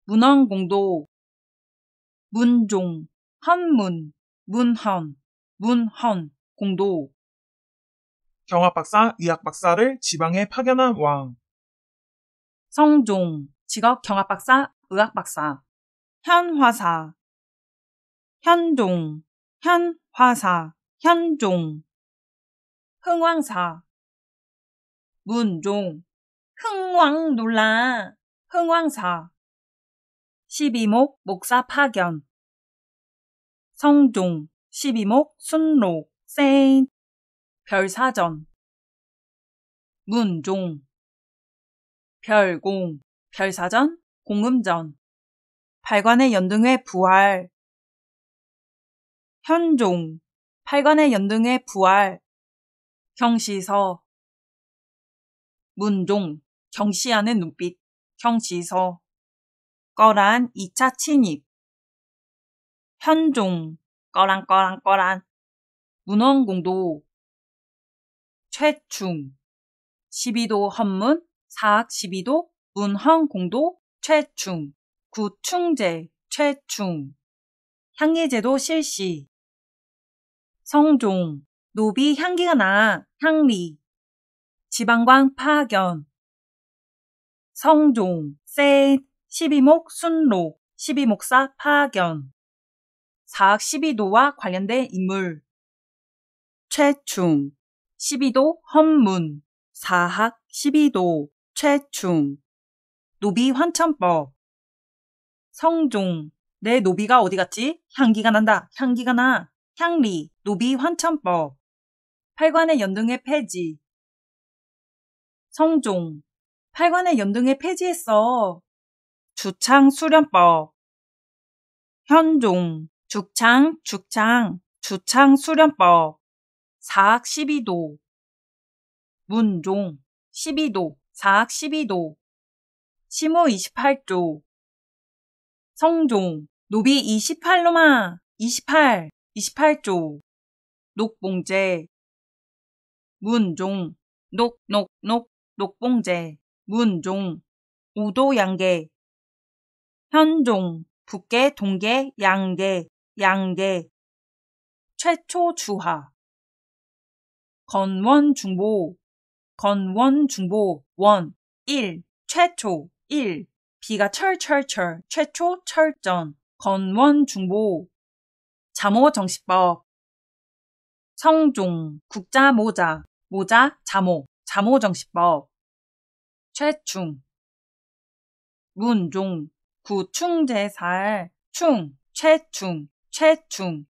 문헌공도, 문종, 헌문, 문헌, 공도. 경합박사, 의학박사를 지방에 파견한 왕. 성종, 직업 경합박사, 의학박사. 현화사, 현종, 현화사, 현종. 흥왕사, 문종, 흥왕 놀라, 흥왕사. 12목 목사 파견. 성종, 12목 순록, 세인. 별사전. 문종, 별공, 별사전, 공음전. 팔관의 연등회 부활. 현종, 팔관의 연등회 부활. 경시서. 문종, 경시하는 눈빛. 경시서. 꺼란 2차 침입. 현종, 꺼란. 문헌공도. 최충, 12도 헌문, 사학 12도, 문헌공도, 최충. 구충제, 최충. 향리제도 실시. 성종, 노비 향기가 나, 향리. 지방관 파견. 성종, 셋, 12목 순록, 12목사 파견. 사학 12도와 관련된 인물. 최충, 12도 헌문, 사학 12도, 최충. 노비 환천법. 성종, 내 노비가 어디 갔지? 향기가 난다, 향기가 나. 향리, 노비 환천법. 팔관의 연등회 폐지. 성종, 팔관의 연등회 폐지했어. 주창 수련법. 현종, 주창 수련법. 사학 12도. 문종, 12도, 사학 12도. 시모 28조. 성종, 노비 28로마, 28조. 녹봉제. 문종, 녹봉제. 문종, 우도양계. 현종, 북계, 동계, 양계. 최초 주하. 건원중보. 원, 1, 최초, 1. 비가 철, 최초 철전. 건원중보. 자모정시법. 성종, 국자 모자, 자모정시법. 최충. 문종, 구충제살, 최충.